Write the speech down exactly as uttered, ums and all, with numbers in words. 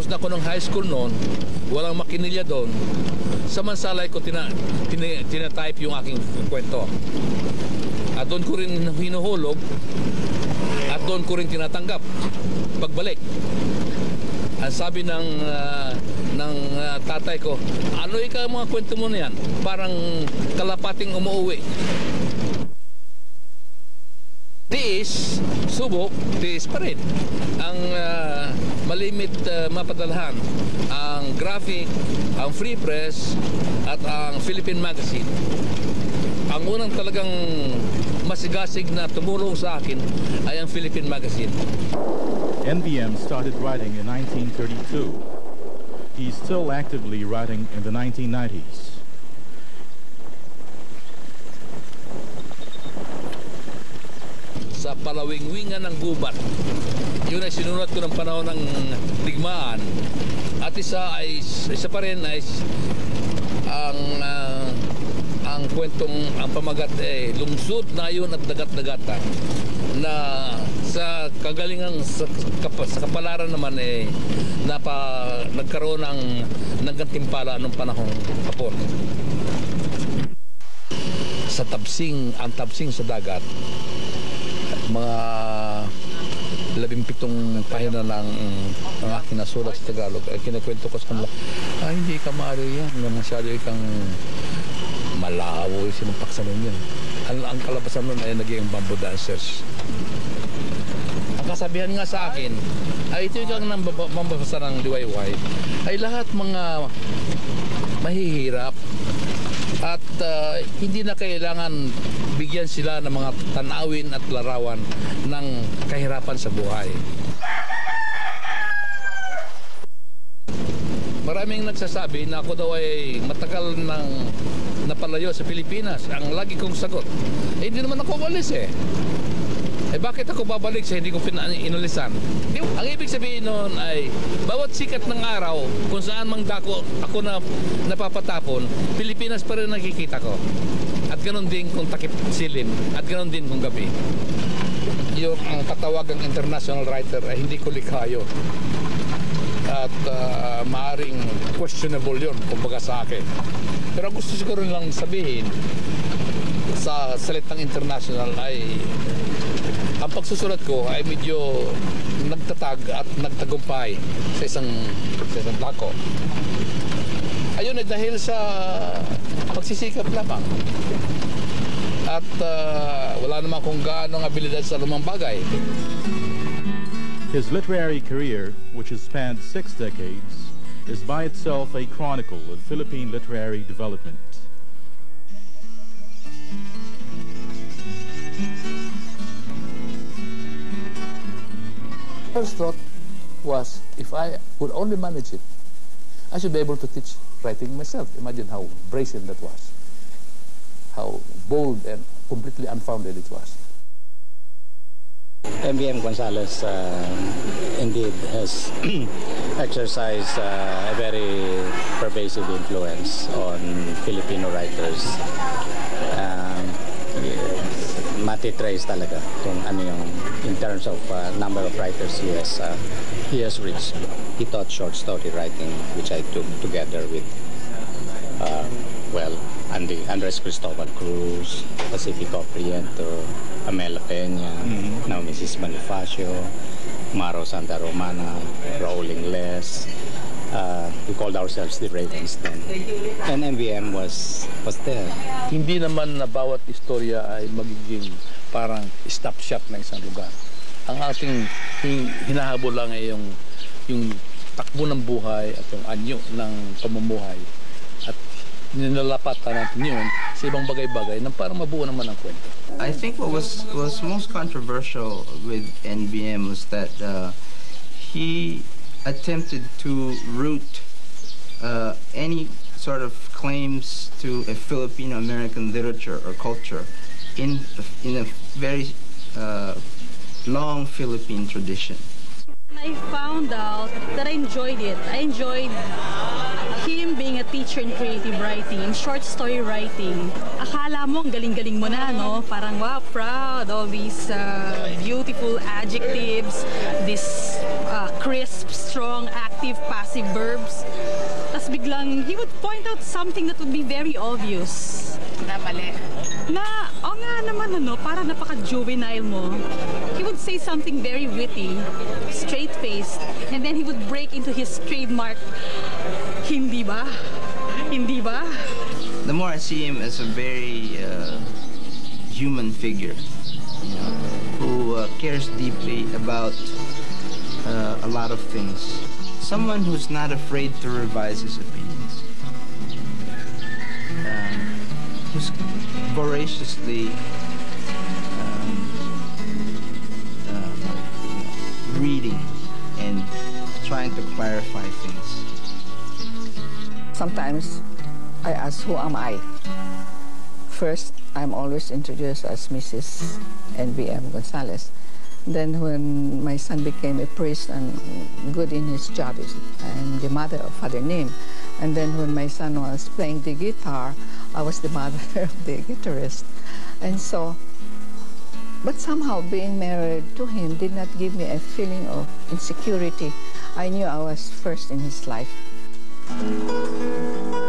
na ako ng high school noon, walang makinilya doon. Samansalay ko tina, tina, tina-type yung aking kwento. At doon ko rin hinuhulog at doon ko rin tinatanggap pagbalik. Ang sabi ng uh, ng uh, tatay ko, ano ikaw mga kwento mo na yan? Parang kalapating umuwi. Tiis, subok, tiis pa rin. Ang uh, malimit uh, mapadalhan, ang graphic, ang free press, at ang Philippine Magazine. Ang unang talagang masigasig na tumulong sa akin ay ang Philippine Magazine. N V M started writing in nineteen thirty-two. He's still actively writing in the nineteen nineties. Sa palawing-wingan ng gubat. Yun ay sinunod ko ng panahon ng digmaan. At isa ay isa pa rin ay ang uh, ang kwentong ang pamagat eh lungsod na yun at dagat-dagatan na sa kagalingang sa, sa kapalaran naman eh napa nagkaroon ng ng gantimpala nung panahong hapon. Sa tabsing, ang tabsing sa dagat, mga labing pitong pahina ng ang aking nasulat sa Tagalog ay kinakwento ko sa kanila, ay hindi ka maaari yan, masyado ikang malawo, sinumpak sa nun yan. Ang, ang kalabasan nun ay naging bamboo dancers. Ang kasabihan nga sa akin ay ito yung mambabasa ng liwayway ay lahat mga mahihirap at uh, hindi na kailangan bigyan sila ng mga tanawin at larawan ng kahirapan sa buhay. Maraming nagsasabi na ako daw ay matagal nang napalayo sa Pilipinas. Ang lagi kong sagot, eh, hindi naman ako walis eh. Eh bakit ako babalik sa hindi ko inulisan? Ang ibig sabihin noon ay bawat sikat ng araw kung saan mang dako ako na napapatapon, Pilipinas pa rin nakikita ko. At ganoon din kung takip silim, at ganoon din kung gabi. Yung ang katawagang international writer ay hindi ko likha yun. At uh, maaring questionable yun kumbaga sa akin. Pero gusto siguro lang sabihin sa salitang international ay ang pagsusulat ko ay medyo nagtatag at nagtagumpay sa isang, sa isang dako. Ayun ay dahil sa pagsisikap lamang. At uh, wala naman kung gaano ang abilidad sa lumang bagay. His literary career, which has spanned six decades, is by itself a chronicle of Philippine literary development. First thought was, if I would only manage it, I should be able to teach writing myself. Imagine how brazen that was, how bold and completely unfounded it was. N V M Gonzalez uh, indeed has exercised uh, a very pervasive influence on Filipino writers. Um, Matitrace talaga kung ano yung in terms of uh, number of writers he has uh, he has reached. He taught short story writing, which I took together with uh, well Andy, Andres Cristobal Cruz, Pacifico Prieto, Amela Peña, mm-hmm. now Missus Bonifacio, Maro Santa Romana, Rolling Les. Uh, we called ourselves the Ravens then. And N V M was was there. Hindi naman na bawat istorya ay magiging parang stop shop ng isang lugar. Ang ating hinahabol lang ay yung, yung takbo ng buhay at yung anyo ng pamumuhay. At nilalapatan natin yun sa ibang bagay-bagay na parang mabuo naman ang kwento. I think what was, was most controversial with N V M was that uh, he attempted to root uh, any sort of claims to a Filipino-American literature or culture in, in a very uh, long Philippine tradition. I found out that I enjoyed it. I enjoyed him being a teacher in creative writing, in short story writing. Akala mo ang galing-galing mo na, no? Parang wow, proud, all these uh, beautiful adjectives, this uh, crisp, strong act active, passive verbs. Tapos biglang, he would point out something that would be very obvious. Na mali. Na, o nga naman ano, para napaka-juvenile mo. He would say something very witty, straight-faced, and then he would break into his trademark, hindi ba? Hindi ba? The more I see him as a very uh, human figure, you know, who uh, cares deeply about uh, a lot of things. Someone who's not afraid to revise his opinions. Um, who's voraciously um, uh, you know, reading and trying to clarify things. Sometimes I ask, who am I? First, I'm always introduced as Missus N V M Gonzalez. Then when my son became a priest and good in his job, I'm the mother of father name. And then when my son was playing the guitar, I was the mother of the guitarist. And so, but somehow being married to him did not give me a feeling of insecurity. I knew I was first in his life.